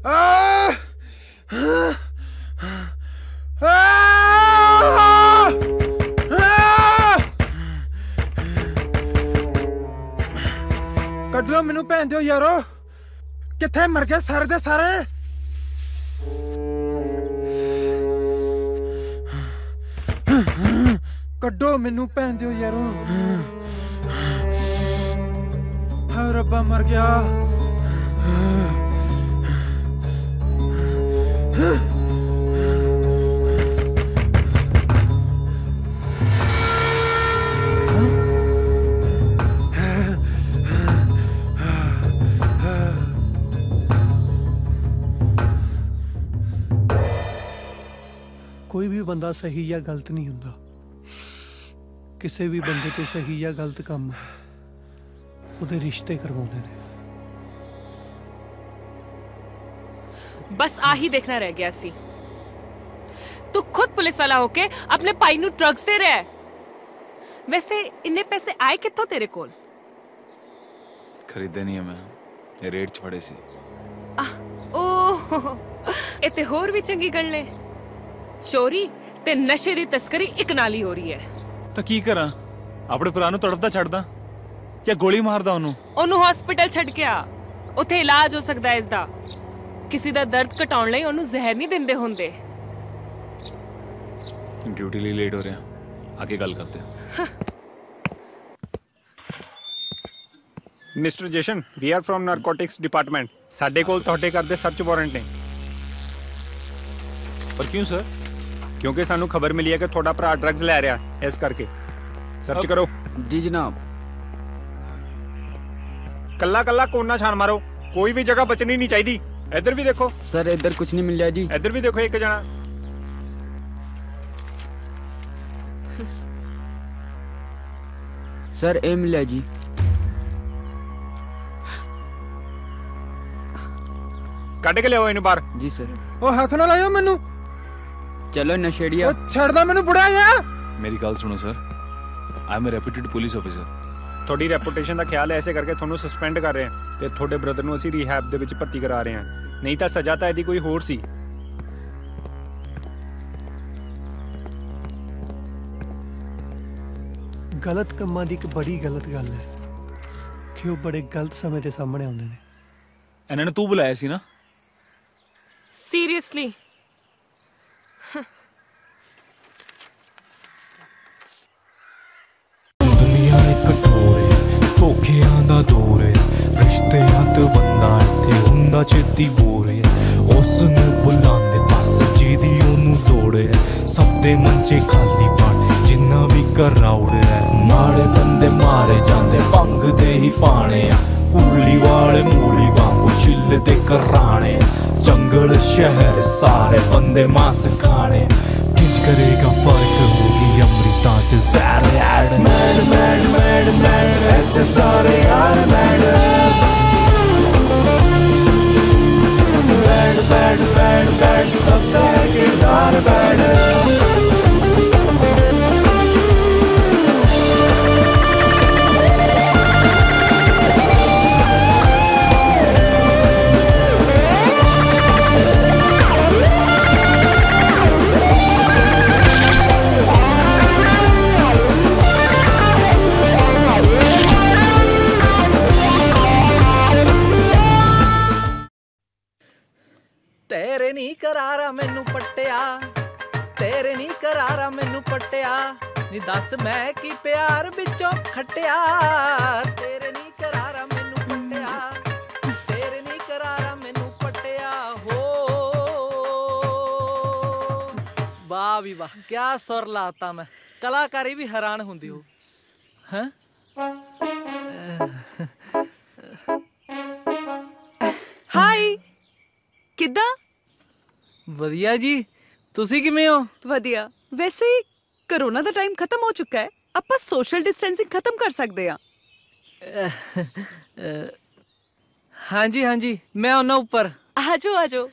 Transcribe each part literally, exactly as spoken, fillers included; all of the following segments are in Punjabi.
ਕੱਢ ਲਓ ਮੈਨੂੰ ਭੈਣ ਦਿਓ ਯਾਰੋ ਕਿੱਥੇ ਮਰ ਗਏ ਸਾਰੇ ਦੇ ਸਾਰੇ ਕੱਢੋ ਮੈਨੂੰ ਭੈਣ ਦਿਓ ਯਾਰੋ ਹਾਏ ਰੱਬਾ ਮਰ ਗਿਆ कोई भी बंदा सही या गलत नहीं हुंदा किसी भी बंदे तो सही या गलत काम उहदे रिश्ते करवाउंदे ने बस आही देखना रह गया सी तू खुद पुलिस वाला होके अपने भाई नू ड्रग्स दे रहा है वैसे इन्ने पैसे आए कित्थों तेरे कोल खरीदे नहीं है मैं ये रेट च फड़े सी ओह ਇਹ ਤੇ ਹੋਰ ਵੀ ਚੰਗੀ ਗੱਲ ਨੇ ਚੋਰੀ ਤੇ ਨਸ਼ੇ ਦੀ ਤਸਕਰੀ ਇੱਕ ਨਾਲ ਹੀ ਹੋ ਰਹੀ ਹੈ ਤਾਂ ਕੀ ਕਰਾਂ ਆਪਣੇ ਭਰਾ ਨੂੰ ਤੜਫਦਾ ਛੱਡਦਾ ਜਾਂ ਗੋਲੀ ਮਾਰਦਾ ਉਹਨੂੰ ਉਹਨੂੰ ਹਸਪੀਟਲ ਛੱਡ ਕੇ ਆ ਉੱਥੇ ਇਲਾਜ ਹੋ ਸਕਦਾ ਹੈ ਇਸ ਦਾ ਕਿਸੇ ਦਾ ਦਰਦ ਘਟਾਉਣ ਲਈ ਉਹਨੂੰ ਜ਼ਹਿਰ ਨਹੀਂ ਦਿੰਦੇ ਹੁੰਦੇ ਡਿਊਟੀ ਲਈ ਲੇਟ ਹੋ ਰਿਹਾ ਆਗੇ ਗੱਲ ਕਰਦੇ ਹਾਂ mister Jashan we are from narcotics department ਸਾਡੇ ਕੋਲ ਤੁਹਾਡੇ ਘਰ ਦੇ ਸਰਚ ਵਾਰੰਟ ਨੇ ਪਰ ਕਿਉਂ ਸਰ ਕਿਉਂਕਿ ਸਾਨੂੰ ਖਬਰ ਮਿਲੀ ਹੈ ਕਿ ਤੁਹਾਡਾ ਭਰਾ ਡਰੱਗਸ ਲੈ ਰਿਹਾ ਇਸ ਕਰਕੇ ਸਰਚ ਕਰੋ ਜੀ ਜਨਾਬ ਕੱਲਾ ਕੱਲਾ ਕੋਨਾ ਛਾਣ ਮਾਰੋ ਕੋਈ ਵੀ ਜਗ੍ਹਾ ਬਚਣੀ ਨਹੀਂ ਚਾਹੀਦੀ ਇੱਧਰ ਵੀ ਦੇਖੋ ਸਰ ਇੱਧਰ ਕੁਝ ਨਹੀਂ ਮਿਲਿਆ ਜੀ ਇੱਧਰ ਵੀ ਦੇਖੋ ਇੱਕ ਜਣਾ ਸਰ ਇਹ ਮਿਲਿਆ ਜੀ ਕੱਢ ਕੇ ਲਿਆਓ ਇਹਨੂੰ ਬਾਹਰ ਜੀ ਸਰ ਉਹ ਹੱਥ ਨਾ ਲਾਇਓ ਮੈਨੂੰ ਚਲੋ ਨਸ਼ੇੜੀਆ ਉਹ ਛੱਡਦਾ ਮੈਨੂੰ ਬੁੜਿਆ ਯਾਰ ਮੇਰੀ ਗੱਲ ਸੁਣੋ sir I am a reputed police officer ਤੁਹਾਡੀ ਰੈਪੂਟੇਸ਼ਨ ਦਾ ਖਿਆਲ ਐਸੇ ਕਰਕੇ ਤੁਹਾਨੂੰ ਸਸਪੈਂਡ ਕਰ ਰਹੇ ਹਾਂ ਤੇ ਤੁਹਾਡੇ ਬ੍ਰਦਰ ਨੂੰ ਅਸੀਂ ਰੀਹੈਬ ਦੇ ਵਿੱਚ ਭਰਤੀ ਕਰਾ ਰਹੇ ਹਾਂ ਨਹੀਂ ਤਾਂ ਸਜ਼ਾ ਤਾਂ ਇਹਦੀ ਕੋਈ ਹੋਰ ਸੀ गलत ਕੰਮਾਂ ਦੀ ਇੱਕ ਬੜੀ ਗਲਤ ਗੱਲ ਹੈ ਕਿ ਉਹ ਬੜੇ ਗਲਤ ਸਮੇਂ ਤੇ ਸਾਹਮਣੇ ਆਉਂਦੇ ਨੇ ਇਹਨਾਂ ਨੇ ਤੂੰ ਬੁਲਾਇਆ ਸੀ ਨਾ ਸੀਰੀਅਸਲੀ ਦੁਨੀਆ ਇੱਕ ਟੋਰੇ ਧੋਖਿਆਂ ਦਾ ਦੌਰ ਹੈ ਰਿਸ਼ਤਿਆਂ ਤੇ ਬੰਦਾ ਇੱਥੇ ਹੁੰਦਾ ਛੇਤੀ ਬੋਰੇ ਉਸ ਨੂੰ ਬੁਲਾਉਂਦੇ ਬਸ ਜਿਹਦੀ ਉਹਨੂੰ ਦੌੜੇ ਸਭ ਦੇ ਮੰਚੇ ਖਾਲੀ ਪਣ ਜਿੰਨਾ ਵੀ ਕਰਾਉੜ ਹੈ ਮਾੜੇ ਬੰਦੇ ਮਾਰੇ ਜਾਂਦੇ ਭੰਗ ਦੇ ਹੀ ਪਾਣੇ ਆ ਕੂਲੀ ਵਾਲੇ ਮੂਲੀ ਵਾਂਗੂ ਛਿੱਲ ਦੇ ਕਰਾਣੇ ਜੰਗਲ ਸ਼ਹਿਰ ਸਾਰੇ ਬੰਦੇ ਮਾਸ ਖਾਣੇ ਕਿੰਜ ਕਰੇਗਾ ਫਰਕ ਹੋਗੀ ਅੰਮ੍ਰਿਤਾਂ ਚ ਜ਼ਹਿਰ add mad mad mad mad ਇੱਥੇ ਸਾਰੇ ਯਾਰ mad mad mad mad mad ਸਭ ਦਾ ਕਿਰਦਾਰ ਮੈਡ तेरे नी करारा मैनू पट्टिया तेरे नी करारा मैनू पट्टिया नी दस मैं की प्यार विचों खट्टिया तेरे नी करारा मैनू पट्टिया तेरे नी करारा मैनू पट्टिया हो वाह भी वाह क्या सुर लाता मैं कलाकारी भी हैरान हुंदी हो हैं ਹਾਈ ਕਿੱਦਾਂ ਵਧੀਆ ਜੀ ਤੁਸੀਂ ਕਿਵੇਂ ਹੋ ਵਧੀਆ ਵੈਸੇ ਕਰੋਨਾ ਦਾ ਟਾਈਮ ਖਤਮ ਹੋ ਚੁੱਕਾ ਹੈ ਆਪਾਂ ਸੋਸ਼ਲ ਡਿਸਟੈਂਸਿੰਗ ਖਤਮ ਕਰ ਸਕਦੇ ਆ ਹਾਂਜੀ ਹਾਂਜੀ ਮੈਂ ਉਹਨਾਂ ਉੱਪਰ ਆਜੋ ਆਜੋ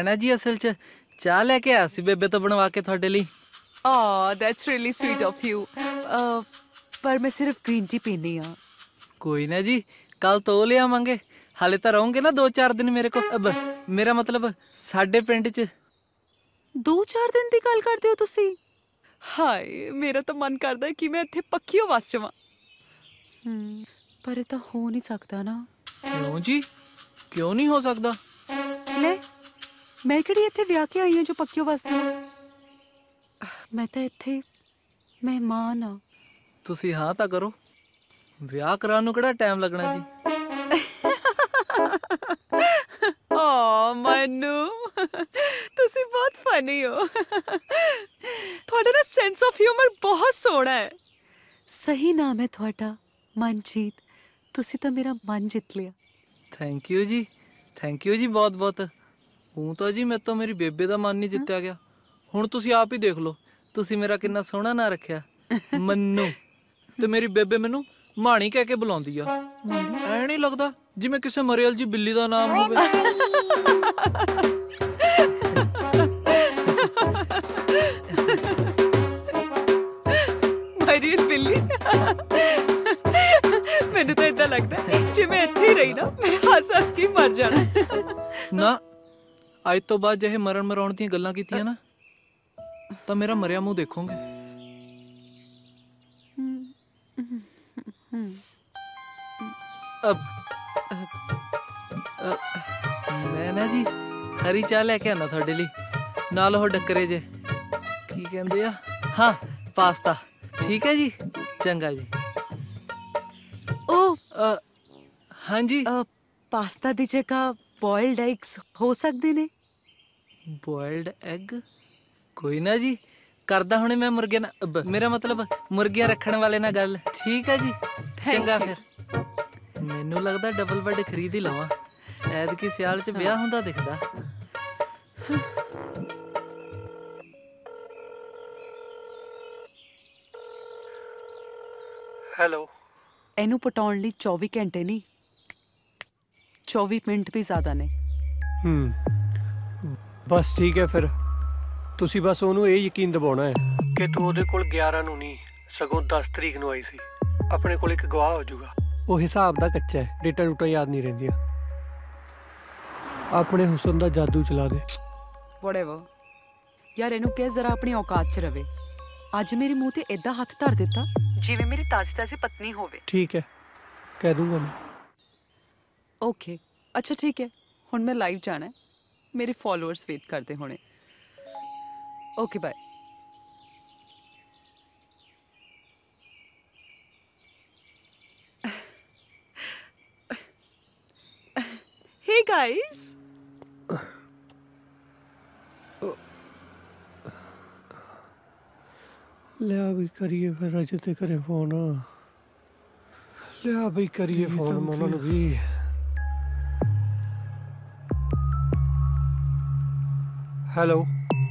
ना जी असल च चाह लेके आया सी बेबे तो बनवा के थोड़े लिए। Oh, that's really sweet of you. Uh, पर मैं सिर्फ ग्रीन टी पीनी हाँ। कोई ना जी, कल तो ले आवांगे। हाले तो रहोगे ना दो चार दिन मेरे को। अब मेरा मतलब साडे पिंड च दो चार दिन दी गल करदे हो तुसी? हाय मेरा तो मन करदा है कि मैं इत्थे पक्की वस जावां। हम्म, पर ये तो हो नहीं सकता ना। क्यों जी, क्यों नहीं हो सकता? ले मैं किहड़ी इत्थे विआह के आई हूं जो पक्की वस जावां। मैं तो इत्थे मेहमान हाँ। तुसी हाँ ता करो, विआह कराने नूं किहड़ा टाइम लगना जी। ओ मनु तुसी बहुत फनी हो। थोड़ा ना सेंस ऑफ ह्यूमर बहुत सोहना है। सही नाम है थोड़ा मनजीत। तुसी तो मेरा मन जित लिया। Thank you ji, thank you ji बहुत बहुत। हूँ तो जी मैं तो मेरी बेबे का मन नहीं जित्या गया। हुण तुसी आप ही देख लो, तुसी मेरा कितना सोहना ना रखिया मन्नू। ते मेरी बेबे मैनू माणी कह के बुलाउंदी आ। ऐ नहीं लगदा जिवें किसे मरियल जी बिल्ली दा नाम होवे। मरियल बिल्ली मैंने तो इतना लगता है जे मैं इत्थे ही रही ना मैं हस हस के मर जाना। ना अज तो बाद जे मरण मराउण दी गल्लां कीतियां ना तो मेरा मरिया मुंह देखोगे। अब, अब, अब मैं ना जी हरी चाह लेके आना थोड़े लिए नाल हो डकरे जे की कहंदे आ। हाँ पास्ता ठीक है जी, चंगा जी। ओ आ, हाँ जी। आ, पास्ता दी जगह बॉइल्ड एग्स हो सकते ने? बॉइल्ड एग कोई ना जी, करदा हुणे मैं मुर्गे ना, मेरा मतलब मुर्गियां रखने वाले ना गल। ठीक है जी, चंगा फिर। मैनू लगदा डबल बेड खरीद ही लवां, ऐतकी सियाल च ब्याह हुंदा दिखदा। हेलो। ਇਹਨੂੰ ਪਟਾਉਣ ਲਈ चौबीस ਘੰਟੇ ਨਹੀਂ चौबीस ਮਿੰਟ ਵੀ ਜ਼ਿਆਦਾ ਨੇ। ਹੂੰ ਬਸ ਠੀਕ ਹੈ ਫਿਰ। ਤੁਸੀਂ ਬਸ ਉਹਨੂੰ ਇਹ ਯਕੀਨ ਦਿਵਾਉਣਾ ਹੈ ਕਿ ਤੂੰ ਉਹਦੇ ਕੋਲ ਗਿਆਰਾਂ ਨੂੰ ਨਹੀਂ ਸਗੋਂ ਦਸ ਤਰੀਕ ਨੂੰ ਆਈ ਸੀ। ਆਪਣੇ ਕੋਲ ਇੱਕ ਗਵਾਹ ਹੋ ਜਾਊਗਾ। ਉਹ ਹਿਸਾਬ ਦਾ ਕੱਚਾ ਹੈ, ਡੇਟਾ ਡੂਟਾ ਯਾਦ ਨਹੀਂ ਰਹਿੰਦੀਆਂ। ਆਪਣੇ ਹੁਸਨ ਦਾ ਜਾਦੂ ਚਲਾ ਦੇ। ਵਟਐਵਰ ਯਾਰ ਇਹਨੂੰ ਕਹਿ ਜ਼ਰਾ ਆਪਣੀ ਔਕਾਤ 'ਚ ਰਵੇ। ਅੱਜ ਮੇਰੇ ਮੂੰਹ ਤੇ ਏਦਾਂ ਹੱਥ ਧਰ ਦਿੱਤਾ ਜਿਵੇਂ ਮੇਰੀ ਤਾਜ਼ੀ ਤਾਜ਼ੀ ਪਤਨੀ ਹੋਵੇ। ਠੀਕ ਹੈ ਕਹਿ ਦੂੰਗਾ ਮੈਂ। ਓਕੇ ਅੱਛਾ ਠੀਕ ਹੈ, ਹੁਣ ਮੈਂ ਲਾਈਵ ਜਾਣਾ ਹੈ। ਮੇਰੇ ਫਾਲੋਅਰਸ ਵੇਟ ਕਰਦੇ ਹੋਣੇ। Okay bye. Hey guys. ਲਿਆ ਵੀ ਕਰੀਏ ਫਿਰ ਅਜੇ ਤੇ ਕਰੇ ਫੋਨ। ਲਿਆ ਵੀ ਕਰੀਏ ਫੋਨ ਉਹਨਾਂ ਨੂੰ ਵੀ। ਹੈਲੋ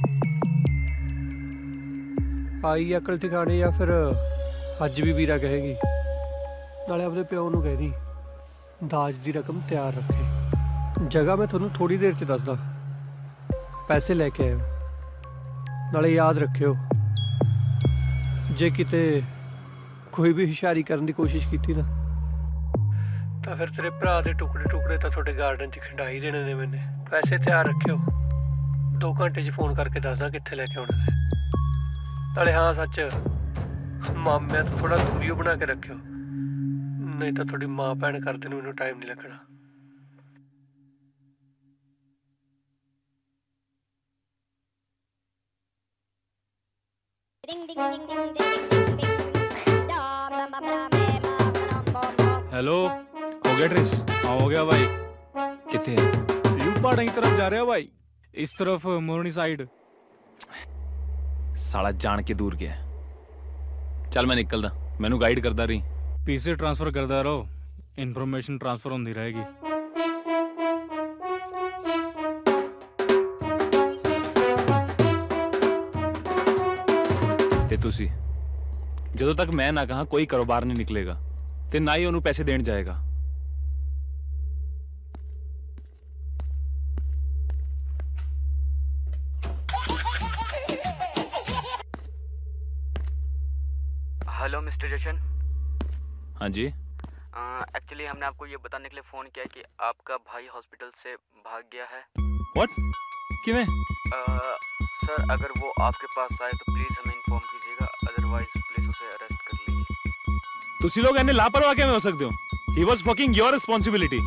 ਆਈ ਅਕਲ ਠਿਕਾਣੇ ਜਾਂ ਫਿਰ ਅੱਜ ਵੀ ਵੀਰਾ ਕਹੇਗੀ। ਨਾਲੇ ਆਪਣੇ ਪਿਓ ਨੂੰ ਕਹਿ ਦੀ ਦਾਜ ਦੀ ਰਕਮ ਤਿਆਰ ਰੱਖੇ। ਜਗ੍ਹਾ ਮੈਂ ਤੁਹਾਨੂੰ ਥੋੜੀ ਦੇਰ 'ਚ ਦੱਸਦਾ। ਪੈਸੇ ਲੈ ਕੇ ਆਇਓ। ਨਾਲੇ ਯਾਦ ਰੱਖਿਓ ਜੇ ਕਿਤੇ ਕੋਈ ਵੀ ਹੁਸ਼ਿਆਰੀ ਕਰਨ ਦੀ ਕੋਸ਼ਿਸ਼ ਕੀਤੀ ਨਾ ਤਾਂ ਫਿਰ ਤੇਰੇ ਭਰਾ ਦੇ ਟੁਕੜੇ ਟੁਕੜੇ ਤਾਂ ਤੁਹਾਡੇ ਗਾਰਡਨ 'ਚ ਖਿੰਡਾ ਹੀ ਦੇਣੇ ਨੇ ਮੈਨੇ। ਪੈਸੇ ਤਿਆਰ ਰੱਖਿਓ। ਦੋ ਘੰਟੇ 'ਚ ਫੋਨ ਕਰਕੇ ਦੱਸਦਾ ਕਿੱਥੇ ਲੈ ਕੇ ਆਉਣਾ ਨੇ। ਨਾਲੇ ਹਾਂ ਸੱਚ ਮਾਮਿਆਂ ਤੋਂ ਥੋੜਾ ਦੂਰੀ ਬਣਾ ਕੇ ਰੱਖਿਓ, ਨਹੀਂ ਤਾਂ ਤੁਹਾਡੀ ਮਾਂ ਭੈਣ ਕਰਦੇ ਨੂੰ ਮੈਨੂੰ ਟਾਈਮ ਨਹੀਂ ਲੱਗਣਾ। हेलो हो गया ट्रेस? हाँ हो गया भाई। किथे है? यू पहाड़ों की तरफ जा रहे हो भाई, इस तरफ मोरनी साइड। साला जान के दूर गया। चल मैं निकलदा, मैनू गाइड करदा रही। पीछे ट्रांसफर करदा रहो, इन्फॉर्मेशन ट्रांसफर होती रहेगी। ते तुसी ਜਦੋਂ ਤੱਕ ਮੈਂ ਨਾ ਕਹਾਂ ਕੋਈ ਕਾਰੋਬਾਰ ਨਹੀਂ ਨਿਕਲੇਗਾ ਤੇ ਨਾ ਹੀ ਉਹਨੂੰ ਪੈਸੇ ਦੇਣ ਜਾਏਗਾ। Hello mister Jashan. हाँ जी। एक्चुअली हमने आपको ये बताने के लिए फ़ोन किया कि आपका भाई हॉस्पिटल से भाग गया है। व्हाट? किवें? सर अगर वो आपके पास आए तो प्लीज़ हमें इन्फॉर्म कीजिएगा, अदरवाइज पुलिस उसे अरेस्ट कर लेगी। तुसी लोग इन्ने लापरवाह किवें हो सकते हो? He was fucking your responsibility.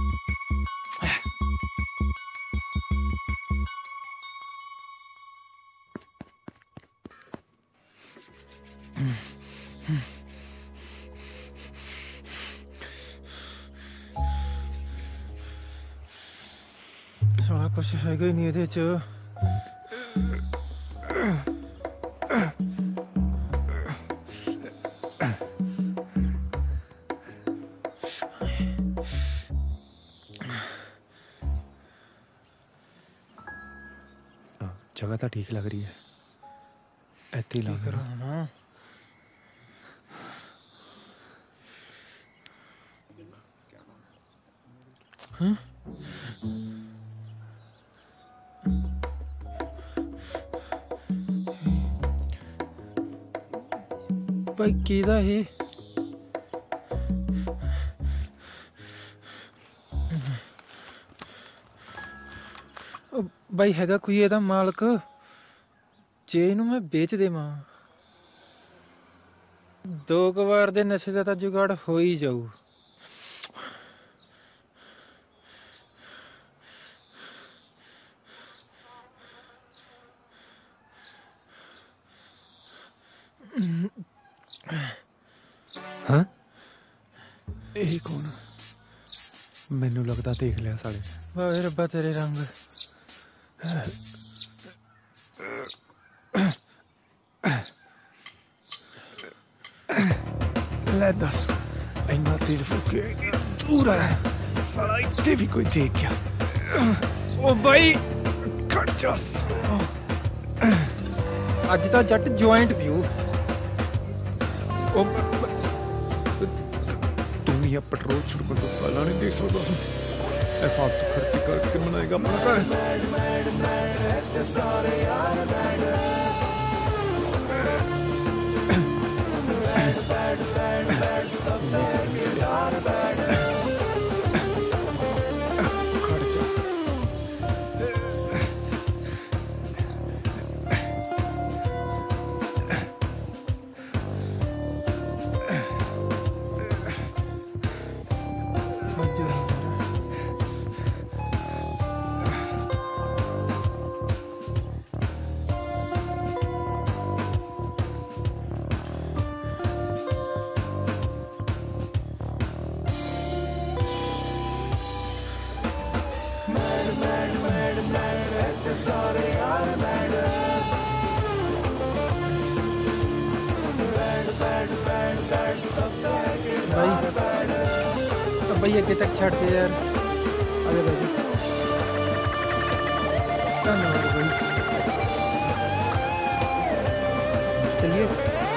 ਸਾਲਾ ਕੁਛ ਹੈਗਾ ਹੀ ਨਹੀਂ ਇਹਦੇ ਚ। जगह तो ठीक लग रही है, ऐसे ही लग रहा है। हाँ? भाई किहदा है? भाई हैगा कोई ਇਹਦਾ ਮਾਲਕ? ਜੇ ਇਹਨੂੰ ਮੈਂ ਵੇਚ ਦੇਵਾਂ ਦੋ ਕੁ ਵਾਰ ਦੇ ਨਸ਼ੇ ਦਾ ਤਾਂ ਜੁਗਾੜ ਹੋ ਹੀ ਜਾਊ। हाँ यही कौन? मैनू लगता देख लिया साले। वाह रब्बा तेरे रंग। ले दस इन्ना तेल फुके दूर है साला, इतने भी कोई देख गया? ओ भाई कट जस ਅੱਜ ਤਾਂ ਜੱਟ ਜੁਆਇੰਟ ਪੀਊ। ओ तुम ये पेट्रोल छुड़कर तो पहला नहीं देख सकता सी। ए फालतू खर्चे करके बनाएगा अपना घर। खर्चा भाई अगे तक छड़ दे यार। आगे भाई धन्यवाद भाई। चलिए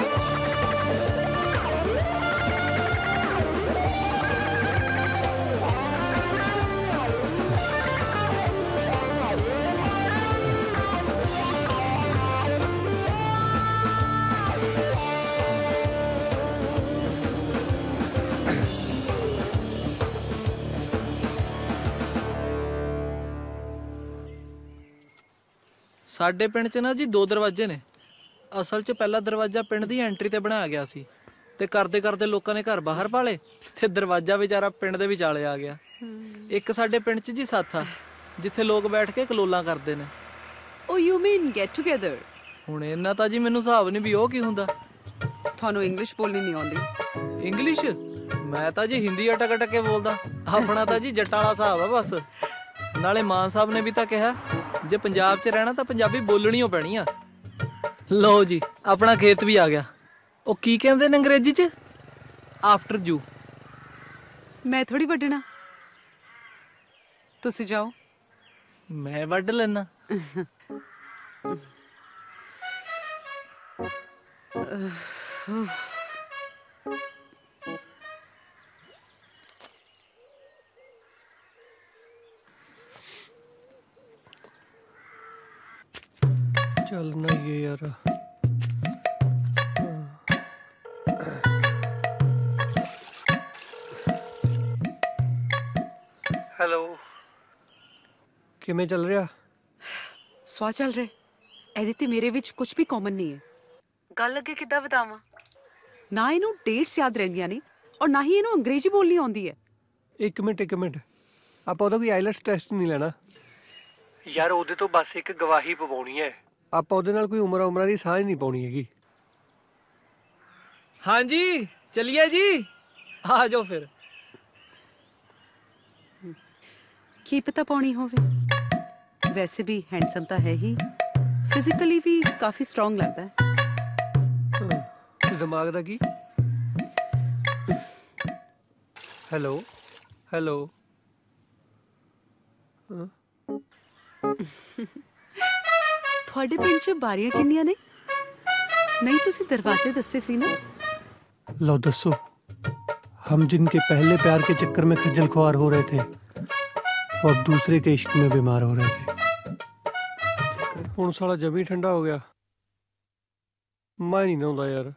ਸਾਡੇ ਪਿੰਡ 'ਚ ਨਾ ਜੀ ਦੋ ਦਰਵਾਜ਼ੇ ਨੇ। ਅਸਲ 'ਚ ਪਹਿਲਾ ਦਰਵਾਜ਼ਾ ਪਿੰਡ ਦੀ ਐਂਟਰੀ ਤੇ ਬਣਾਇਆ ਗਿਆ ਸੀ ਤੇ ਕਰਦੇ ਕਰਦੇ ਲੋਕਾਂ ਨੇ ਘਰ ਬਾਹਰ ਪਾਲੇ ਤੇ ਦਰਵਾਜ਼ਾ ਵਿਚਾਰਾ ਪਿੰਡ ਦੇ ਵਿਚਾਲੇ ਆ ਗਿਆ। ਇੱਕ ਸਾਡੇ ਪਿੰਡ 'ਚ ਜੀ ਸਾਥਾ ਜਿੱਥੇ ਲੋਕ ਬੈਠ ਕੇ ਕਲੋਲਾਂ ਕਰਦੇ ਨੇ। Oh, you mean get together? ਹੁਣ ਇਹਨਾਂ ਤਾਂ ਜੀ ਮੈਨੂੰ ਹਿਸਾਬ ਨਹੀਂ ਵੀ ਉਹ ਕੀ ਹੁੰਦਾ। ਤੁਹਾਨੂੰ ਇੰਗਲਿਸ਼ ਬੋਲਣੀ ਨਹੀਂ ਆਉਂਦੀ? ਇੰਗਲਿਸ਼ ਮੈਂ ਤਾਂ ਜੀ ਹਿੰਦੀ ਅਟਕ ਅਟਕ ਕੇ ਬੋਲਦਾ। ਆਪਣਾ ਤਾਂ ਜੀ ਜੱਟਾਂ ਵਾਲਾ ਹਿਸਾਬ ਆ ਬਸ। ਨਾਲੇ ਮਾਨ ਸਾਹਿਬ ਨੇ ਵੀ ਤਾਂ ਕਿਹਾ ਜੇ ਪੰਜਾਬ 'ਚ ਰਹਿਣਾ ਤਾਂ ਪੰਜਾਬੀ ਬੋਲਣੀ ਓ ਪੈਣੀ ਆ। ਲਓ ਜੀ ਆਪਣਾ ਖੇਤ ਵੀ ਆ ਗਿਆ। ਉਹ ਕੀ ਕਹਿੰਦੇ ਨੇ ਅੰਗਰੇਜ਼ੀ 'ਚ? After you. ਮੈਂ ਥੋੜੀ ਵੱਢਣਾ, ਤੁਸੀਂ ਜਾਓ। ਮੈਂ ਵੱਢ ਲੈਣਾ। चलना ये यार। ਹੈਲੋ ਕਿਵੇਂ ਚੱਲ ਰਿਹਾ? ਸਵਾ ਚੱਲ ਰਿਹਾ। ਇਹਦੇ ਤੇ ਮੇਰੇ ਵਿੱਚ ਕੁਝ ਵੀ ਕਾਮਨ ਨਹੀਂ ਹੈ। ਗੱਲ ਅੱਗੇ ਕਿੱਦਾਂ ਵਧਾਵਾਂ? ਨਾ ਇਹਨੂੰ ਡੇਟਸ ਯਾਦ ਰਹਿੰਦੀਆਂ ਨੇ ਔਰ ਨਾ ਹੀ ਇਹਨੂੰ ਅੰਗਰੇਜ਼ੀ ਬੋਲਣੀ ਆਉਂਦੀ ਹੈ। ਇੱਕ ਮਿੰਟ ਇੱਕ ਮਿੰਟ ਆਪਾਂ ਉਹਦਾ ਕੋਈ ਆਈਲੈਟਸ ਟੈਸਟ ਨਹੀਂ ਲੈਣਾ ਯਾਰ। ਉਹਦੇ ਤੋਂ ਬਸ ਇੱਕ ਗਵਾਹੀ ਪਵਾਉਣੀ ਹੈ। ਆਪਾਂ ਉਹਦੇ ਨਾਲ ਕੋਈ ਉਮਰਾਂ ਉਮਰਾਂ ਦੀ ਸਾਂਝ ਨਹੀਂ ਪਾਉਣੀ ਹੈਗੀ। ਹਾਂਜੀ ਚਲਿਏ ਜੀ, ਆ ਜਾਓ ਫਿਰ। ਕੀ ਪਤਾ ਪਾਉਣੀ ਹੋਵੇ। ਵੈਸੇ ਵੀ ਹੈਂਡਸਮ ਤਾਂ ਹੈ ਹੀ, ਫਿਜ਼ੀਕਲੀ ਵੀ ਕਾਫੀ ਸਟਰੋਂਗ ਲੱਗਦਾ ਹੈ। ਦਿਮਾਗ ਦਾ ਕੀ? ਹੈਲੋ ਹੈਲੋ ਤੁਹਾਡੇ ਪਿੰਡ 'ਚ ਬਾਰੀਆਂ ਕਿੰਨੀਆਂ ਨੇ? ਨਹੀਂ ਤੁਸੀਂ ਦਰਵਾਜ਼ੇ ਦੱਸੇ ਸੀ ਨਾ। लो दसो, हम जिनके पहले प्यार के चक्कर में खज्जल खुआर हो रहे थे वो अब दूसरे के इश्क में बीमार हो रहे थे। हुण साला जमी ठंडा हो गया। मैं नहीं नहाउंदा यार।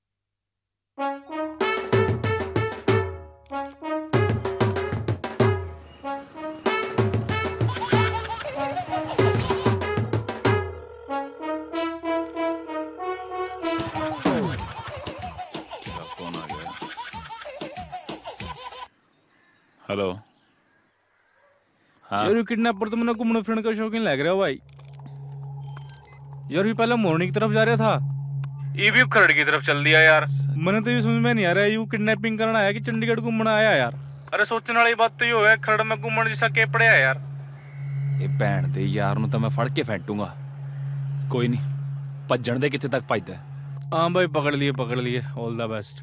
हेलो हाँ यार किडनैपर तो मैंने घूमने फिरने का शौकीन लग रहा है भाई। यार ये पहले मोरनी की तरफ जा रहा था, ये भी खरड़ की तरफ चल दिया यार। मैंने तो ये समझ में नहीं आ रहा है यू किडनैपिंग करना आया कि चंडीगढ़ घूमना आया यार। अरे सोचने वाली बात तो ये है खरड़ में घूमने जैसा के पड़े है यार। ये भैन दे यार नु तो मैं फड़ के फेंटूंगा। कोई नहीं भज्जण दे किथे तक भजदा। हाँ भाई पकड़ लिए पकड़ लिए। All the best.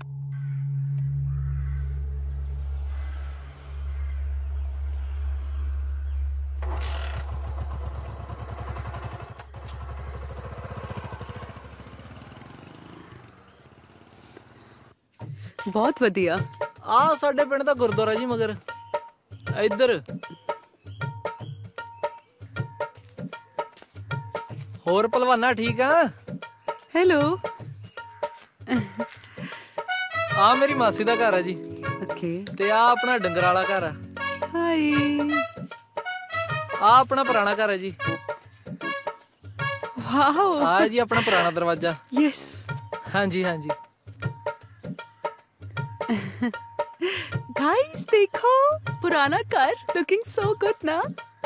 बहुत वधिया। आ साडे पिंड दा गुरुद्वारा जी मगर इधर होर पहलवाना ठीक है? हेलो। आ मेरी मासी दा घर है जी। ओके। ते आ अपना डंगर वाला घर है। हाय। आ अपना पुराना घर है जी। वाओ। आ जी अपना पुराना दरवाजा। यस। हाँ जी हाँ जी। गाइस देखो पुराना घर लुकिंग सो गुड ना।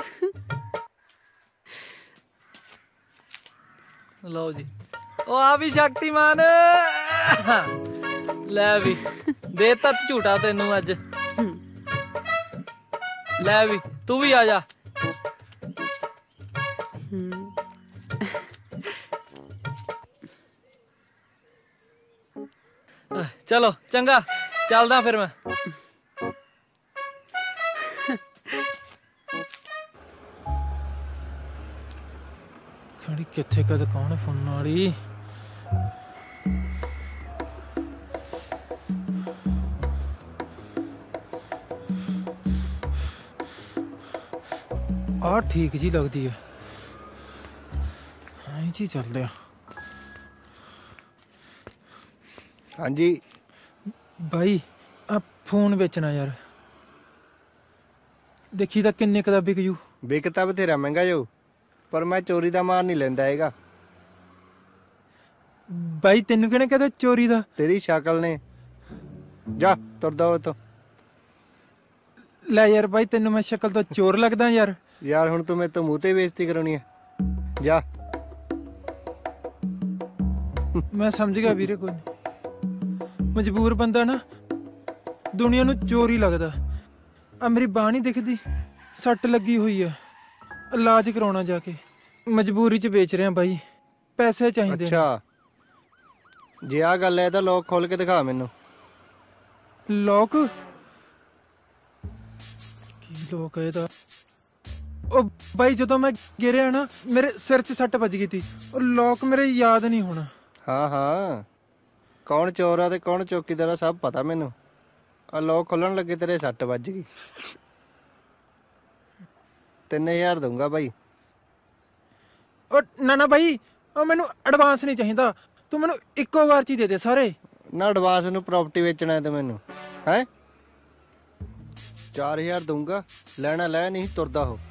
लो जी ओ आ भी शक्तिमान ले भी देता झूठा तेनू अज। ले भी तू भी आ जा। चलो चंगा चलदा फिर मैं। खड़ी किथे का दुकान फोन वाली। आ ठीक जी लगती है। हाँ जी चलते हैं। हाँ जी भाई आ फोन बेचना यार। देखी तो किन्ने का बिक जू। बिकता बथेरा महंगा जो, पर मैं चोरी का मार नहीं लेंदा हैगा। भाई तेनू कहने कहते चोरी दा? तेरी शक्ल ने। जा तुरदा हो तो। ले यार भाई तेनू मैं शक्ल तो चोर लगदा यार। यार हुण तू मेरे तो मुंह ते बेइज्जती कराउणी है। जा। मैं समझ गया वीरे कोई नहीं। मजबूर बंदा ना दुनिया नू चोरी लगदा। आ मेरी बांह नहीं दिखदी, सट लगी हुई है, इलाज कराउणा जाके। मजबूरी च बेच रहे हैं भाई, पैसे चाहिए। अच्छा जे आ गल है तो लॉक खोल के दिखा मैनू। लॉक की लॉक है दा? ओ भाई जो मैं गिरिया ना मेरे सिर च सट बज गई थी और लॉक मेरे याद नहीं होना। हाँ हाँ कौन चोर आ ते कौन चौकीदार सब पता मैनू। आ लॉक खोलन लगे तेरे सट बज गई। तीन हजार दूंगा भाई। और ना ना भाई ओ मैनू एडवांस नहीं चाहिए। तू मैनू इको बार च दे दे सारे। ना एडवांस नू प्रॉपर्टी बेचना है तो मैनू है। ਚਾਰ ਹਜ਼ਾਰ ਦਊਂਗਾ, ਲੈਣਾ ਲੈ, ਨਹੀਂ ਤੁਰਦਾ ਹੋ।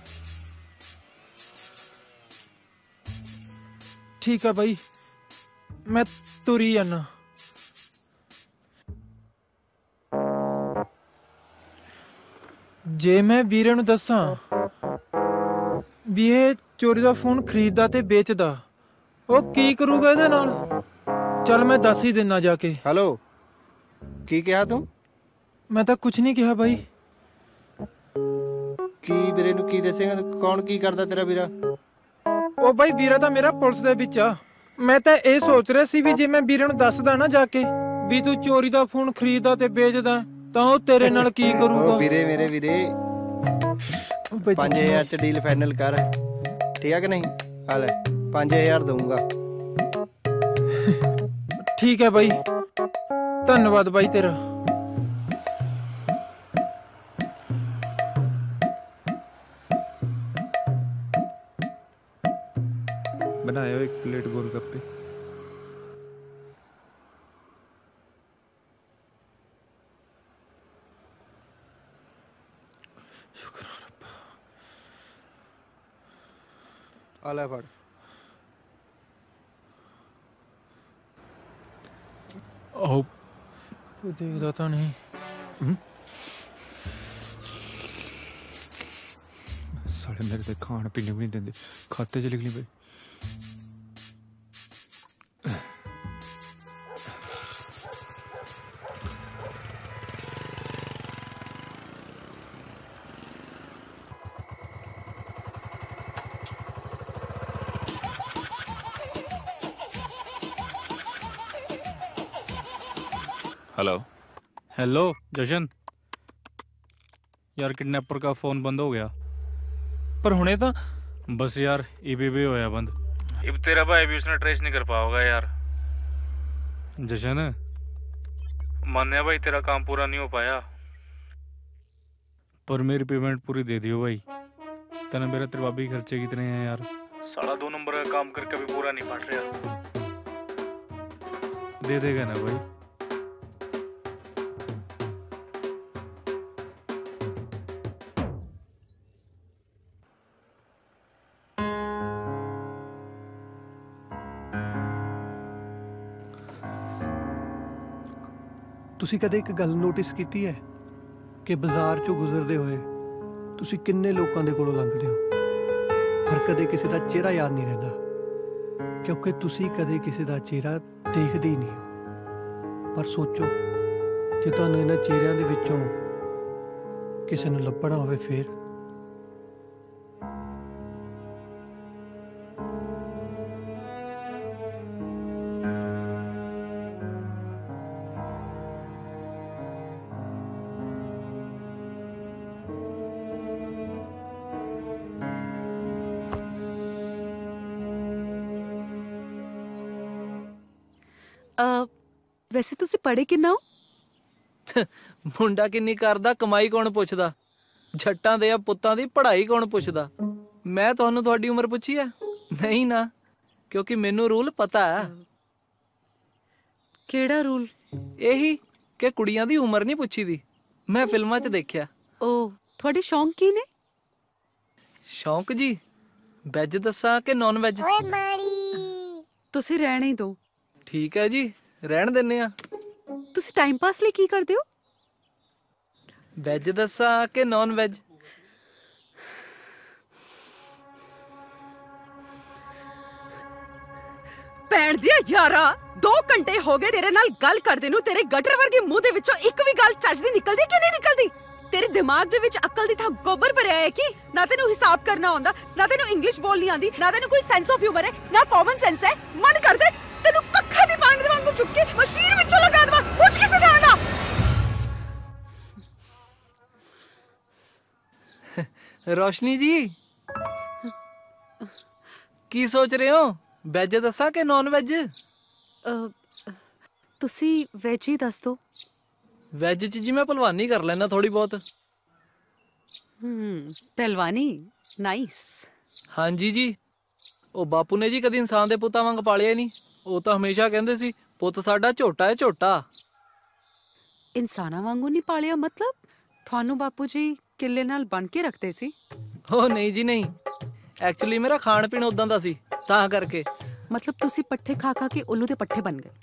ਠੀਕ ਆ ਬਾਈ, ਮੈਂ ਤੁਰੀ ਜਾਨਾ। ਜੇ ਮੈਂ ਵੀਰੇ ਨੂੰ ਦੱਸਾਂ ਵੀ ਇਹ ਚੋਰੀ ਦਾ ਫੋਨ ਖਰੀਦਦਾ ਤੇ ਵੇਚਦਾ, ਉਹ ਕੀ ਕਰੂਗਾ ਇਹਦੇ ਨਾਲ? ਚੱਲ ਮੈਂ ਦੱਸ ਹੀ ਦਿੰਨਾ ਜਾ ਕੇ। ਹੈਲੋ, ਕੀ ਕਿਹਾ ਤੂੰ? ਮੈਂ ਤਾਂ ਕੁਝ ਨਹੀਂ ਕਿਹਾ ਬਾਈ। ਕੀ ਵੀਰੇ ਨੂੰ ਕੀ ਦੱਸੇਗਾ? ਕੌਣ ਕੀ ਕਰਦਾ ਤੇਰਾ ਵੀਰਾ? ਉਹ ਬਾਈ ਵੀਰਾ ਤਾਂ ਮੇਰਾ ਪੁਲਿਸ ਦੇ ਵਿੱਚ ਆ। ਮੈਂ ਤਾਂ ਇਹ ਸੋਚ ਰਿਹਾ ਸੀ ਵੀ ਜੇ ਮੈਂ ਵੀਰੇ ਨੂੰ ਦੱਸਦਾ ਨਾ ਜਾ ਕੇ ਵੀ ਤੂੰ ਚੋਰੀ ਦਾ ਫੋਨ ਖਰੀਦਦਾ ਤੇ ਵੇਚਦਾ, ਤਾਂ ਉਹ ਤੇਰੇ ਨਾਲ ਕੀ ਕਰੂਗਾ। ਉਹ ਵੀਰੇ ਮੇਰੇ ਵੀਰੇ ਪੰਜ ਹਜ਼ਾਰ ਚ ਡੀਲ ਫਾਈਨਲ ਕਰ, ਠੀਕ ਆ ਕਿ ਨਹੀਂ? ਆ ਲੈ ਪੰਜ ਹਜ਼ਾਰ ਦਊਂਗਾ। ਠੀਕ ਹੈ ਬਾਈ, ਧੰਨਵਾਦ ਬਾਈ ਤੇਰਾ। बनाया एक प्लेट गोलगप्पे। शुक्र रब्बा। आ ले फड़। आओ, देखदा तो नहीं। साले मेरे ते खान पीने भी नहीं देंदे, खाते च लिख ली भाई। हेलो हेलो जशन, यार किडनैपर का फ़ोन बंद हो गया, पर हुणे तो बस यार ईबी भी होया बंद। अब तेरा भाई भी उसने ट्रेस नहीं कर पाओगा यार। जशन मान्या भाई, तेरा काम पूरा नहीं हो पाया, पर मेरी पेमेंट पूरी दे दियो भाई। तना मेरा त्रिभाबी खर्चे कितने हैं यार? साला दो नंबर का काम करके भी पूरा नहीं पड़ रहा। दे देगा ना भाई? ਤੁਸੀਂ ਕਦੇ ਇੱਕ ਗੱਲ ਨੋਟਿਸ ਕੀਤੀ ਹੈ ਕਿ ਬਾਜ਼ਾਰ 'ਚੋਂ ਗੁਜ਼ਰਦੇ ਹੋਏ ਤੁਸੀਂ ਕਿੰਨੇ ਲੋਕਾਂ ਦੇ ਕੋਲੋਂ ਲੰਘਦੇ ਹੋ, ਪਰ ਕਦੇ ਕਿਸੇ ਦਾ ਚਿਹਰਾ ਯਾਦ ਨਹੀਂ ਰਹਿੰਦਾ, ਕਿਉਂਕਿ ਤੁਸੀਂ ਕਦੇ ਕਿਸੇ ਦਾ ਚਿਹਰਾ ਦੇਖਦੇ ਹੀ ਨਹੀਂ ਹੋ। ਪਰ ਸੋਚੋ, ਜੇ ਤੁਹਾਨੂੰ ਇਹਨਾਂ ਚਿਹਰਿਆਂ ਦੇ ਵਿੱਚੋਂ ਕਿਸੇ ਨੂੰ ਲੱਭਣਾ ਹੋਵੇ ਫਿਰ? ਵੈਸੇ ਤੁਸੀਂ ਪੜ੍ਹੇ ਕਿੰਨਾ ਹੋ? ਮੁੰਡਾ ਕਿੰਨੀ ਕਰਦਾ, ਕਮਾਈ ਕੌਣ ਪੁੱਛਦਾ? ਜੱਟਾਂ ਦੇ ਆ ਪੁੱਤਾਂ ਦੀ ਪੜ੍ਹਾਈ ਕੌਣ ਪੁੱਛਦਾ? ਮੈਂ ਤੁਹਾਨੂੰ ਤੁਹਾਡੀ ਉਮਰ ਪੁੱਛੀ ਆ? ਨਹੀਂ ਨਾ, ਕਿਉਂਕਿ ਮੈਨੂੰ ਰੂਲ ਪਤਾ ਹੈ। ਕਿਹੜਾ ਰੂਲ? ਇਹੀ ਕਿ ਕੁੜੀਆਂ ਦੀ ਉਮਰ ਨਹੀਂ ਪੁੱਛੀ ਦੀ। ਮੈਂ ਫਿਲਮਾਂ 'ਚ ਦੇਖਿਆ। ਓ, ਤੁਹਾਡੇ ਸ਼ੌਂਕ ਕੀ ਨੇ? ਸ਼ੌਂਕ ਜੀ, ਵੈਜ ਦੱਸਾਂ ਕਿ ਨੌਨ ਵੈਜ? ਤੁਸੀਂ ਰਹਿਣ ਹੀ ਦਿਓ। ਠੀਕ ਹੈ ਜੀ, ਰਹਿਣ ਦਿੰਨੇ ਆ। ਤੁਸੀਂ ਟਾਈਮ ਪਾਸ ਲਈ ਕੀ ਕਰਦੇ ਹੋ? ਵੈਜ ਦੱਸਾਂ ਕਿ ਨੌਨ ਵੈਜ? ਭੈਣ ਦੀ ਯਾਰਾ, ਦੋ ਘੰਟੇ ਹੋ ਗਏ ਤੇਰੇ ਨਾਲ ਗੱਲ ਕਰਦੇ ਨੂੰ। ਤੇਰੇ ਗਟਰ ਵਰਗੇ ਮੂੰਹ ਦੇ ਵਿੱਚੋਂ ਇੱਕ ਵੀ ਗੱਲ ਚੱਜ ਦੀ ਨਿਕਲਦੀ ਕਿ ਨਹੀਂ ਨਿਕਲਦੀ? ਤੇਰੇ ਦਿਮਾਗ ਦੇ ਵਿੱਚ ਅਕਲ ਦੀ ਥਾਂ ਗੋਬਰ ਭਰਿਆ ਹੈ ਕਿ? ਨਾ ਤੈਨੂੰ ਹਿਸਾਬ ਕਰਨਾ ਆਉਂਦਾ, ਨਾ ਤੈਨੂੰ ਇੰਗਲਿਸ਼ ਬੋਲਣੀ ਆਉਂਦੀ, ਨਾ ਤੈਨੂੰ ਕੋਈ ਸੈਂਸ ਆਫ ਹਿਊਮਰ ਹੈ, ਨਾ ਕਾਮਨ ਸੈਂਸ ਹੈ। ਮਨ ਕਰਦੇ ਤੈਨੂੰ ਕੱਖਾਂ ਦੀ ਪਾਣੀ ਦੇ ਵਾਂਗੂ ਚੁੱਕ ਕੇ ਮਸ਼ੀਨ ਵਿੱਚੋਂ ਲਗਾ ਦੇਵਾਂ। ਕੁਛ ਕਿਸੇ ਦਾ ਨਾ। ਰੋਸ਼ਨੀ ਜੀ, ਕੀ ਸੋਚ ਰਹੇ ਹੋ? ਵੈਜ ਦੱਸਾਂ ਕਿ ਨੌਨ ਵੈਜ? ਤੁਸੀਂ ਵੈਜ ਹੀ ਦੱਸ ਦਿਓ। ਵੈਜ 'ਚ ਜੀ ਮੈਂ ਭਲਵਾਨੀ ਕਰ ਲੈਣਾ ਥੋੜੀ ਬਹੁਤ। ਹੂੰ, ਪਹਿਲਵਾਨੀ, ਨਾਈਸ। ਹਾਂਜੀ ਜੀ, ਉਹ ਬਾਪੂ ਨੇ ਜੀ ਕਦੀ ਇਨਸਾਨ ਦੇ ਪੁੱਤਾਂ ਵਾਂਗ ਪਾਲਿਆ ਨਹੀਂ। ਉਹ ਤਾਂ ਹਮੇਸ਼ਾ ਕਹਿੰਦੇ ਸੀ ਪੁੱਤ ਸਾਡਾ ਝੋਟਾ ਹੈ, ਝੋਟਾ। ਇਨਸਾਨਾਂ ਵਾਂਗੂ ਨਹੀਂ ਪਾਲਿਆ ਮਤਲਬ? ਤੁਹਾਨੂੰ ਬਾਪੂ ਜੀ ਕਿੱਲੇ ਨਾਲ ਬਣ ਕੇ ਰੱਖਦੇ ਸੀ? ਉਹ ਨਹੀਂ ਜੀ ਨਹੀਂ, ਐਕਚੁਅਲੀ ਮੇਰਾ ਖਾਣ ਪੀਣ ਉਦਾਂ ਦਾ ਸੀ ਤਾਂ ਕਰਕੇ। ਮਤਲਬ ਤੁਸੀਂ ਪੱਠੇ ਖਾ ਖਾ ਕੇ ਉੱਲੂ ਦੇ ਪੱਠੇ ਬਣ ਗਏ।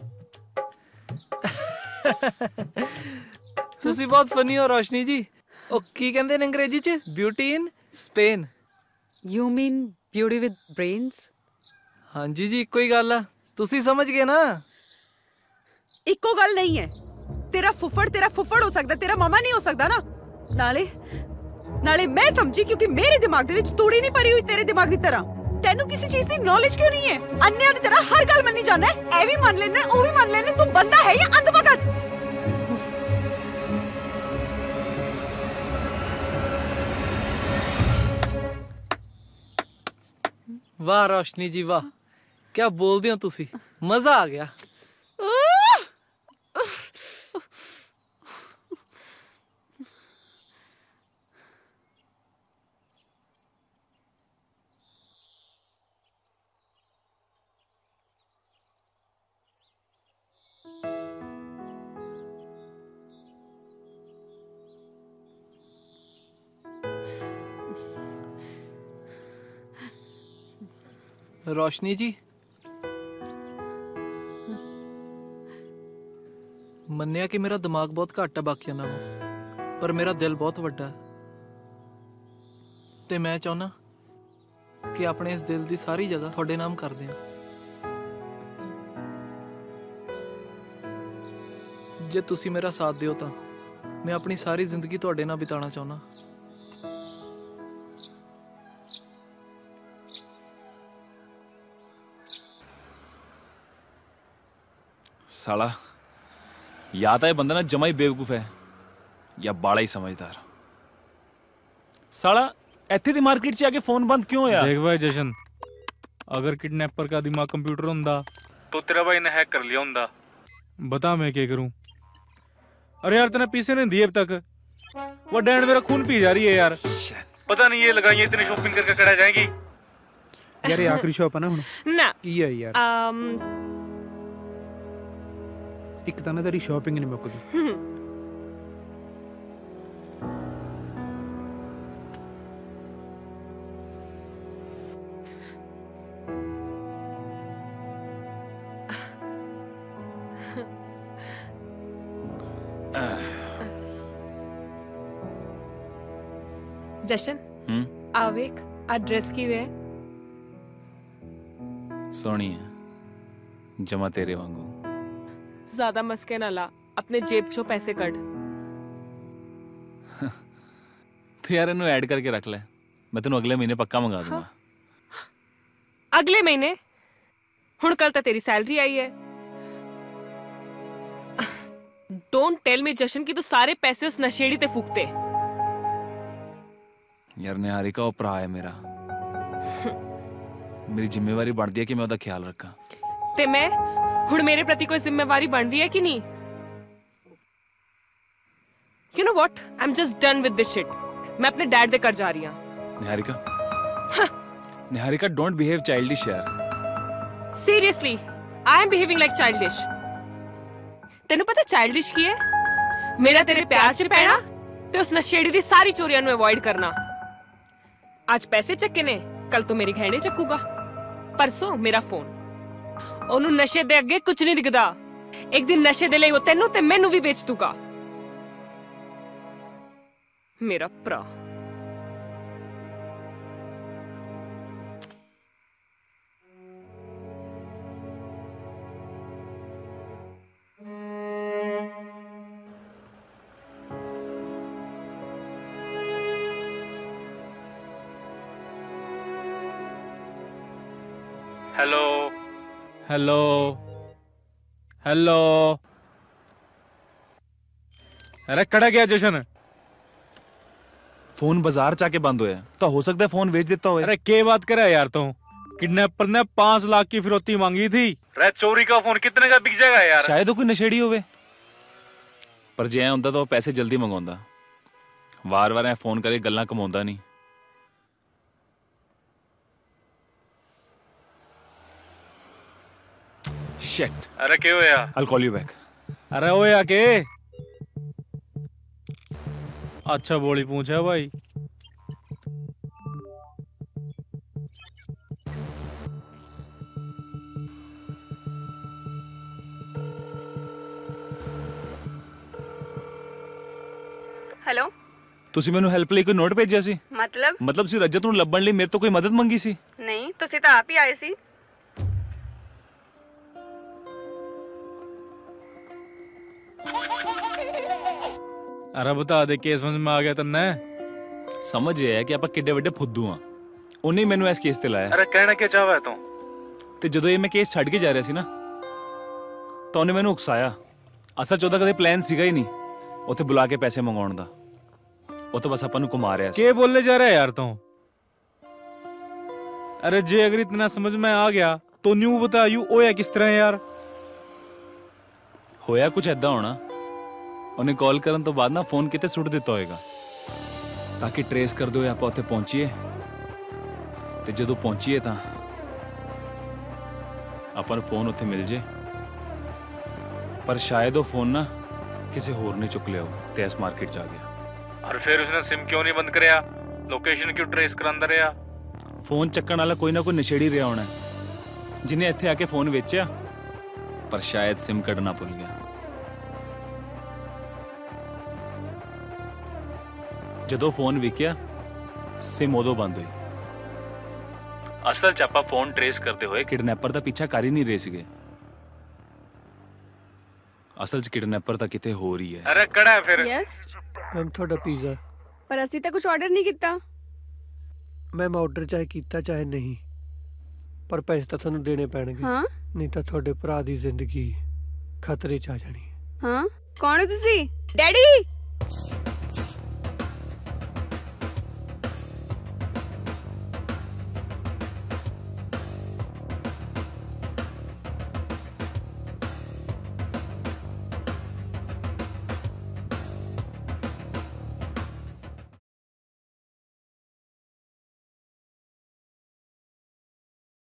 ਤੁਸੀਂ ਬਹੁਤ ਫਨੀ ਹੋ ਰੋਸ਼ਨੀ ਜੀ। ਉਹ ਕੀ ਕਹਿੰਦੇ ਨੇ ਅੰਗਰੇਜ਼ੀ ਚ, beauty in Spain. You mean beauty with brains? ਹਾਂਜੀ ਜੀ, ਇੱਕੋ ਹੀ ਗੱਲ ਆ, ਤੁਸੀਂ ਸਮਝ ਗਏ ਨਾ। ਇੱਕੋ ਗੱਲ ਨਹੀਂ ਹੈ। ਤੇਰਾ ਫੁੱਫੜ ਤੇਰਾ ਫੁੱਫੜ ਹੋ ਸਕਦਾ, ਤੇਰਾ ਮਾਮਾ ਨਹੀਂ ਹੋ ਸਕਦਾ ਨਾ। ਨਾਲੇ ਨਾਲੇ ਮੈਂ ਸਮਝੀ ਕਿਉਂਕਿ ਮੇਰੇ ਦਿਮਾਗ ਦੇ ਵਿੱਚ ਤੂੜੀ ਨਹੀਂ ਭਰੀ ਹੋਈ ਤੇਰੇ ਦਿਮਾਗ ਦੀ ਤਰ੍ਹਾਂ। ਤੈਨੂੰ ਕਿਸੇ ਚੀਜ਼ ਦੀ ਨੌਲੇਜ ਕਿਉਂ ਨਹੀਂ ਹੈ? ਅੰਨਿਆਂ ਦੀ ਤਰ੍ਹਾਂ ਹਰ ਗੱਲ ਮੰਨੀ ਜਾਂਦਾ ਹੈ, ਇਹ ਵੀ ਮੰਨ ਲੈਣਾ ਉਹ ਵੀ ਮੰਨ ਲੈਣਾ। ਤੂੰ ਬੰਦਾ ਹੈ ਜਾਂ ਅੰਧ ਭਗਤ? ਵਾਹ ਰੋਸ਼ਨੀ ਜੀ ਵਾਹ, ਕਿਆ ਬੋਲਦੇ ਹੋ ਤੁਸੀਂ, ਮਜ਼ਾ ਆ ਗਿਆ। रोशनी जी, मन्निया कि मेरा दिमाग बहुत घट है बाकियां नालों, पर मेरा दिल बहुत वड्डा है ते मैं चाहना कि अपने इस दिल की सारी जगह थोड़े नाम कर दें। जे तुसी मेरा साथ दिओ तां मैं अपनी सारी जिंदगी थोड़े नाल बिताना चाहना। साला या तो ये बंदा ना जमा ही बेवकूफ है या बाड़ा ही समझदार। साला इत्थे दी मार्केट च आके फोन बंद क्यों होया? देख भाई जशन, अगर किडनैपर का दिमाग कंप्यूटर होंदा तो तेरा भाई ने हैक कर लिया होंदा। बता मैं क्या करूं? अरे यार तेने पीसे नहीं दिए अब तक। वो डैन मेरा खून पी जा रही है यार। पता नहीं ये लगाइए इतनी शॉपिंग करके कड़ा जाएगी यार। ये आखिरी शॉप है ना हुण ना की है यार। um एक ਤਾਂ ਨਾ ਤੇਰੀ ਸ਼ਾਪਿੰਗ ਨਹੀਂ ਮੁੱਕਦੀ। जशन हम्म आवेक आ ड्रेस की वे सोनी है, जमा तेरे वांगू। ज्यादा मस्के ना ला, अपने जेब चो पैसे कट। तो यार इन्हें ऐड करके रख ले, मैं तेन अगले महीने पक्का मंगा दूंगा। हाँ? अगले महीने? हुण कल तो तेरी सैलरी आई है। डोंट टेल मी जशन कि तू सारे पैसे उस नशेड़ी ते फूकते। यार निहारिका वो भरा है मेरा, मेरी जिम्मेवारी बनती है कि मैं उसका ख्याल रखा। ते मैं हुण मेरे प्रति कोई जिम्मेवारी बनती है कि नहीं? You know what? I'm just done with this shit. मैं अपने डैड दे घर जा रही हूँ। Niharika, Niharika don't behave childish यार। Seriously, I am behaving like childish. तेनू पता childish की है? मेरा तेरे प्यार च पैना ते उस नशेड़ी दी सारी चोरियां नू अवॉइड करना। आज पैसे चक्के ने, कल तो मेरी गहने चक्कूगा, परसों मेरा फोन। ओनू नशे दे अगे कुछ नहीं दिखदा। एक दिन नशे दे लई वो तेनू ते मैनू भी बेच दूगा। मेरा भरा। Hello hello hello. अरे कड़ा गया जशन? फोन बाजार जाके बंद होया, तो हो सकता है फोन बेच देता हो। अरे क्या बात करे यार, तू किडनैपर ने पांच लाख की फिरौती मांगी थी। अरे चोरी का फोन कितने का बिक जाएगा यार? शायद वो कोई नशेड़ी होवे, पर जे होंदा तो पैसे जल्दी मंगाउंदा। वार वार ऐ फोन करके गल्लां कमाउंदा नहीं। Shit. अरे क्या होया? I'll call you back. अरे होया के? अच्छा बोली पूछ है भाई। हेलो, ਤੁਸੀਂ ਮੈਨੂੰ ਹੈਲਪ ਲਈ ਕੋਈ ਨੋਟ ਭੇਜਿਆ ਸੀ? मतलब ਮਤਲਬ ਤੁਸੀਂ ਰਜਤ ਨੂੰ ਲੱਭਣ ਲਈ ਮੇਰੇ ਤੋਂ ਕੋਈ ਮਦਦ ਮੰਗੀ ਸੀ? नहीं, तुसी तो आप ही आए सी। अरे बता दे केस समझ में आ गया तन्ने? ਸਮਝ ਇਹ ਹੈ ਕਿ ਆਪਾਂ ਕਿੱਡੇ ਵੱਡੇ ਫੁੱਦੂ ਆ। ਉਹਨੇ ਹੀ ਮੈਨੂੰ ਇਸ ਕੇਸ ਤੇ ਲਾਇਆ। अरे कहना क्या चाहवा है तू? ਤੇ ਜਦੋਂ ਇਹ ਮੈਂ ਕੇਸ ਛੱਡ ਕੇ ਜਾ ਰਿਹਾ ਸੀ ਨਾ ਤਾਂ ਉਹਨੇ ਮੈਨੂੰ ਉਕਸਾਇਆ। ਅਸਲ ਚ ਉਹਦਾ ਕਦੇ ਪਲਾਨ ਸੀਗਾ ਹੀ ਨਹੀਂ ਉੱਥੇ ਬੁਲਾ ਕੇ ਪੈਸੇ ਮੰਗਾਉਣ ਦਾ। ਉਹ ਤਾਂ ਬਸ ਆਪਾਂ ਨੂੰ ਘੁਮਾ ਰਿਹਾ ਸੀ। क्या बोलने जा रहा है यार तू? अरे जे अगर इतना समझ में आ गया तो न्यू बता यू ओया किस तरह यार? ਹੋਇਆ ਕੁਝ ਐਦਾਂ ਹੋਣਾ ਉਹਨੇ ਕਾਲ ਕਰਨ ਤੋਂ ਬਾਅਦ ਨਾ ਫੋਨ ਕਿਤੇ ਸੁੱਟ ਦਿੱਤਾ ਹੋਏਗਾ ਤਾਂ ਕਿ ਟਰੇਸ ਕਰਦੇ ਹੋਏ ਆਪਾਂ ਉੱਥੇ ਪਹੁੰਚੀਏ ਤੇ ਜਦੋਂ ਪਹੁੰਚੀਏ ਤਾਂ ਆਪਾਂ ਨੂੰ ਫੋਨ ਉੱਥੇ ਮਿਲ ਜੇ ਪਰ ਸ਼ਾਇਦ ਉਹ ਫੋਨ ਨਾ ਕਿਸੇ ਹੋਰ ਨੇ ਚੁੱਕ ਲਿਆ ਹੋ ਤੇ ਇਸ ਮਾਰਕੀਟ 'ਚ ਆ ਗਿਆ। और फिर उसने सिम क्यों नहीं बंद करया? लोकेशन क्यों ट्रेस करांदा रहा? ਫੋਨ ਚੱਕਣ ਵਾਲਾ ਕੋਈ ਨਾ ਕੋਈ ਨਸ਼ੇੜੀ ਰਿਹਾ ਹੋਣਾ ਜਿਹਨੇ ਇੱਥੇ ਆ ਕੇ ਫੋਨ ਵੇਚਿਆ ਪਰ ਸ਼ਾਇਦ ਸਿਮ ਕੱਢਣਾ ਭੁੱਲ ਗਿਆ। ਜਦੋਂ ਫੋਨ ਵਿਕਿਆ ਸਿਮ ਉਦੋਂ ਬੰਦ ਹੋਈ। ਅਸਲ 'ਚ ਆਪਾਂ ਫੋਨ ਟਰੇਸ ਕਰਦੇ ਹੋਏ ਕਿਡਨੈਪਰ ਦਾ ਪਿੱਛਾ ਕਰ ਹੀ ਨਹੀਂ ਰਹੇ ਸੀਗੇ। ਅਸਲ 'ਚ ਕਿਡਨੈਪਰ ਤਾਂ ਕਿਤੇ ਹੋਰ ਹੀ ਹੈ। अरे कड़ा है फिर? यस, ਮੈਮ ਤੁਹਾਡਾ ਪੀਜ਼ਾ। पर असी तो कुछ ऑर्डर नहीं किया। ਮੈਮ ਆਰਡਰ ਚਾਹੇ ਕੀਤਾ ਚਾਹੇ ਨਹੀਂ ਪਰ ਪੈਸੇ ਤਾਂ ਤੁਹਾਨੂੰ ਦੇਣੇ ਪੈਣਗੇ। हाँ ਨਹੀਂ ਤਾਂ ਤੁਹਾਡੇ ਭਰਾ ਦੀ ਜ਼ਿੰਦਗੀ ਖਤਰੇ 'ਚ ਆ ਜਾਣੀ ਹੈ। हाँ, कौन हो तुसी? डैडी।